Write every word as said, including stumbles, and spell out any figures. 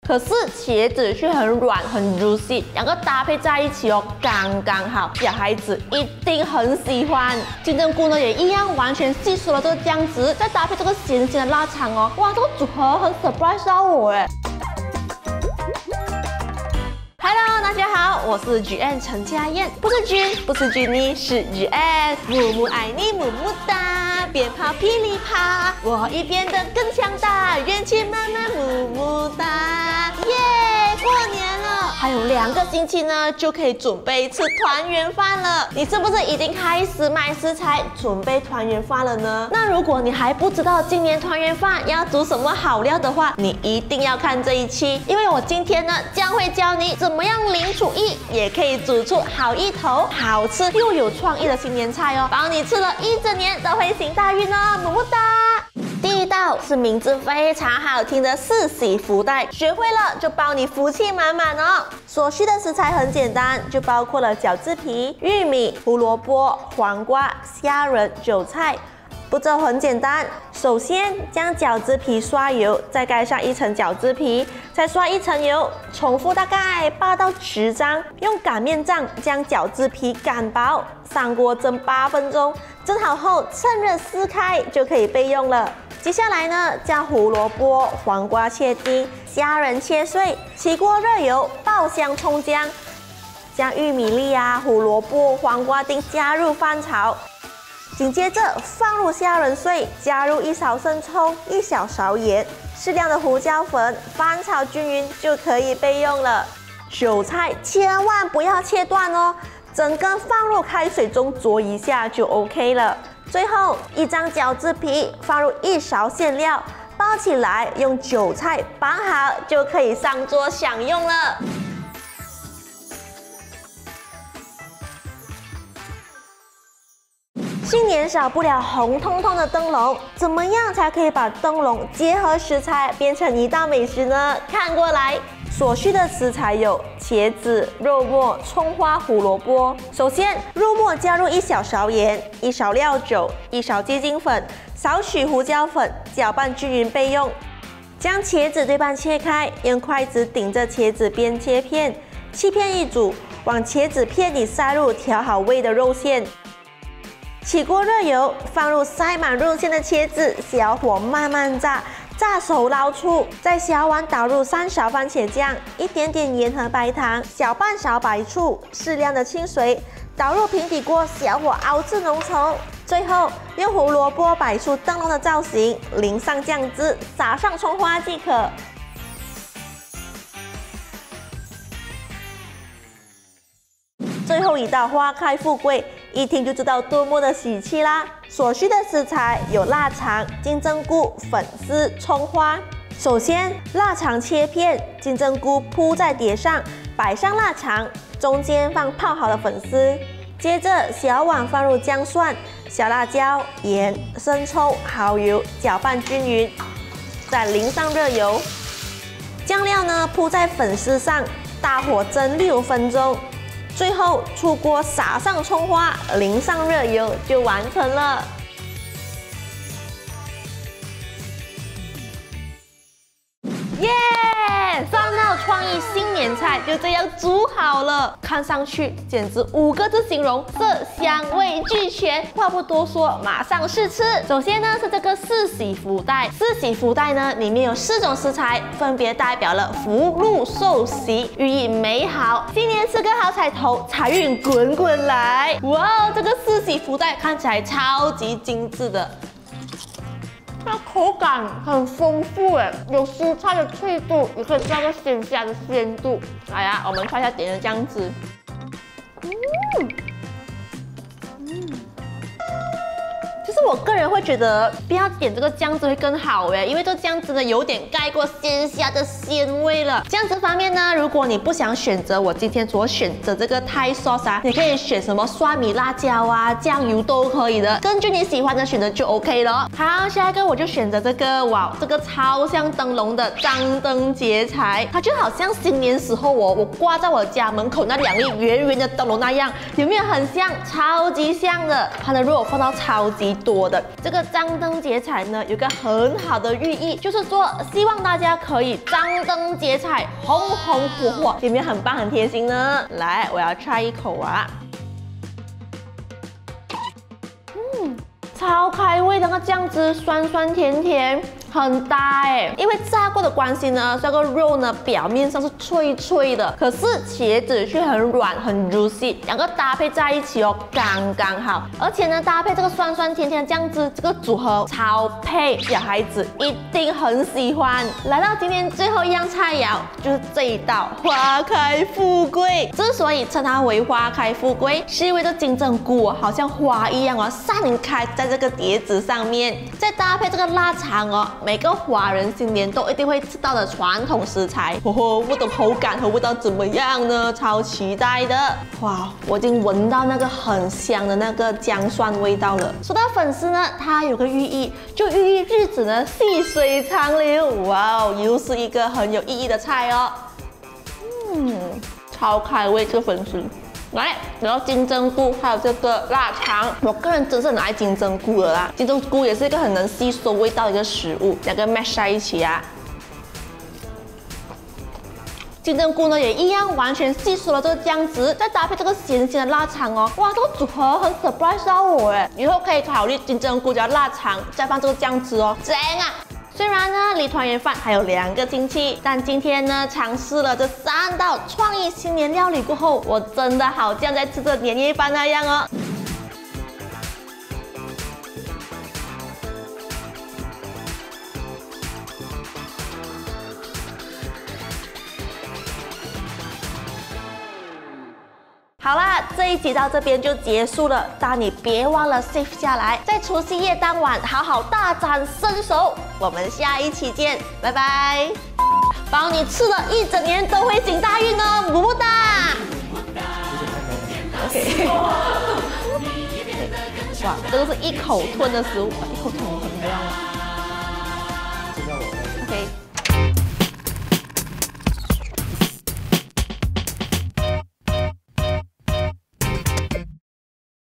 可是茄子却很软很 juicy， 两个搭配在一起哦，刚刚好，小孩子一定很喜欢。金针菇呢也一样，完全吸收了这个酱汁，再搭配这个咸咸的腊肠哦，哇，这个组合很 surprise 到我哎。Hello， 大家好，我是 G N 陈嘉燕，不是君，不是君妮，是 G N。母母爱你，母母哒，鞭炮噼里啪，我已变得更强大，元气满满，母母哒，耶！过年了，还有两个星期呢，就可以准备吃团圆饭了。你是不是已经开始买食材，准备团圆饭了呢？那如果你还不知道今年团圆饭要煮什么好料的话，你一定要看这一期，因为我今天呢将会教你怎么样零厨艺也可以煮出好一头好吃又有创意的新年菜哦，保你吃了一整年都会行大运哦，么么哒！第一道是名字非常好听的四喜福袋，学会了就包你福气满满哦。所需的食材很简单，就包括了饺子皮、玉米、胡萝卜、黄瓜、虾仁、韭菜。步骤很简单，首先将饺子皮刷油，再盖上一层饺子皮，再刷一层油，重复大概八到十张，用擀面杖将饺子皮擀薄，上锅蒸八分钟，蒸好后趁热撕开就可以备用了。接下来呢，将胡萝卜、黄瓜切丁、虾仁切碎，起锅热油，爆香葱姜，将玉米粒啊、胡萝卜、黄瓜丁加入翻炒。紧接着放入虾仁碎，加入一勺生抽、一小勺盐、适量的胡椒粉，翻炒均匀就可以备用了。韭菜千万不要切断哦，整根放入开水中灼一下就 OK 了。最后一张饺子皮放入一勺馅料，包起来，用韭菜绑好就可以上桌享用了。新年少不了红彤彤的灯笼，怎么样才可以把灯笼结合食材变成一道美食呢？看过来，所需的食材有茄子、肉末、葱花、胡萝卜。首先，肉末加入一小勺盐、一勺料酒、一勺鸡精粉、少许胡椒粉，搅拌均匀备用。将茄子对半切开，用筷子顶着茄子边切片，切片一组，往茄子片里塞入调好味的肉馅。起锅热油，放入塞满肉馅的茄子，小火慢慢炸，炸熟捞出。在小碗倒入三勺番茄酱，一点点盐和白糖，小半勺白醋，适量的清水，倒入平底锅，小火熬至浓稠。最后用胡萝卜摆出灯笼的造型，淋上酱汁，撒上葱花即可。最后一道花开富贵，一听就知道多么的喜气啦！所需的食材有腊肠、金针菇、粉丝、葱花。首先，腊肠切片，金针菇铺在碟上，摆上腊肠，中间放泡好的粉丝。接着，小碗放入姜蒜、小辣椒、盐、生抽、蚝油，搅拌均匀，再淋上热油。酱料呢铺在粉丝上，大火蒸六分钟。最后出锅撒上葱花，淋上热油就完成了。耶！三道创意新年菜就这样煮好了，看上去简直五个字形容：色香味俱全。话不多说，马上试吃。首先呢是这个四喜福袋，四喜福袋呢里面有四种食材，分别代表了福禄寿喜，寓意美好。今年吃个好彩头，财运滚滚来！哇，这个四喜福袋看起来超级精致的。它口感很丰富哎，有蔬菜的脆度，也可以吃到个鲜虾的鲜度。来呀，我们看一下点的酱汁。嗯嗯，其实我个人会觉得不要点这个酱汁会更好哎，因为这个酱汁呢有点盖过鲜虾的鲜味了。酱汁方面呢，如果你不想选择我今天所选择这个Thai sauce啊，你可以选什么蒜米辣椒啊、酱油都可以的，根据你喜欢的选择就 OK 了。好，下一个我就选择这个，哇，这个超像灯笼的张灯结彩，它就好像新年时候我我挂在我家门口那两粒圆圆的灯笼那样，有没有很像？超级像的，它的肉放到超级多多的。这个张灯结彩呢，有个很好的寓意，就是说希望大家可以张灯结彩，红红火火，有没有很棒很贴心呢？来，我要 try 一口啊。 超开胃的那个酱汁，酸酸甜甜，很搭哎。因为炸过的关系呢，这个肉呢表面上是脆脆的，可是茄子却很软很 juicy， 两个搭配在一起哦，刚刚好。而且呢，搭配这个酸酸甜甜的酱汁，这个组合超配，小孩子一定很喜欢。来到今天最后一样菜肴，就是这一道花开富贵。之所以称它为花开富贵，是因为这金针菇哦，好像花一样哦，散开在这个碟子上面，再搭配这个腊肠哦，每个华人新年都一定会吃到的传统食材。哦吼，不懂口感和味道怎么样呢？超期待的！哇，我已经闻到那个很香的那个姜蒜味道了。说到粉丝呢，它有个寓意，就寓意日子呢细水长流。哇哦，又是一个很有意义的菜哦。嗯，超开胃这个粉丝。 来，然后金针菇还有这个腊肠，我个人真是很爱金针菇的啦。金针菇也是一个很能吸收味道的一个食物，两个 mash 在一起啊。金针菇呢也一样，完全吸收了这个酱汁，再搭配这个咸咸的腊肠哦，哇，这个组合很 surprise 到我哎！以后可以考虑金针菇加腊肠，再放这个酱汁哦，正啊！ 虽然呢，离团圆饭还有两个星期，但今天呢，尝试了这三道创意新年料理过后，我真的好像在吃着年夜饭那样哦。好啦，这一集到这边就结束了，但你别忘了 save 下来，在除夕夜当晚好好大展身手。我们下一期见，拜拜！包你吃了一整年都会行大运哦，么么哒 ！OK， 哇，这个是一口吞的食物，一口吞。